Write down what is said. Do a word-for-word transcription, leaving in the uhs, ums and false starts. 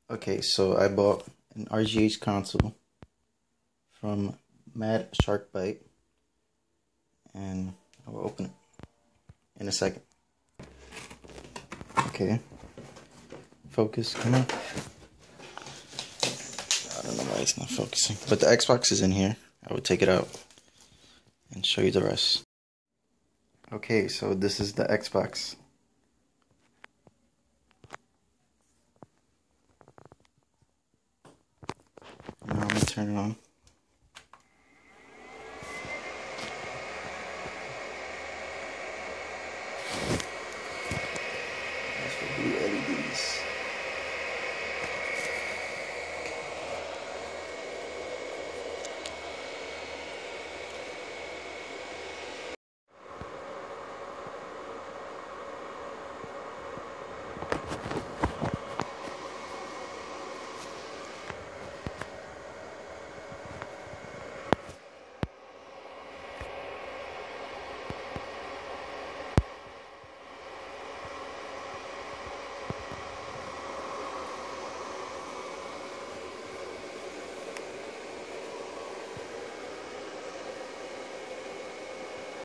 Okay, so I bought an R G H console from MadSharkbite, and I will open it in a second. Okay, focus, come on. I don't know why it's not focusing, but the Xbox is in here. I will take it out and show you the rest. Okay, so this is the Xbox. Now I'm gonna turn it on.